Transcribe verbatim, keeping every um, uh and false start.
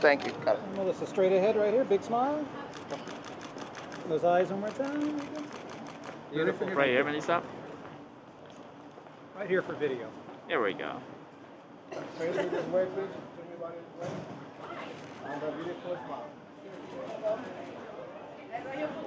Thank you. Got it. Melissa, straight ahead right here. Big smile. Those eyes one more time. Beautiful. Right here, Melissa. Right here for video. Here we go. Face me this way, please. Turn your body this way. And a beautiful smile.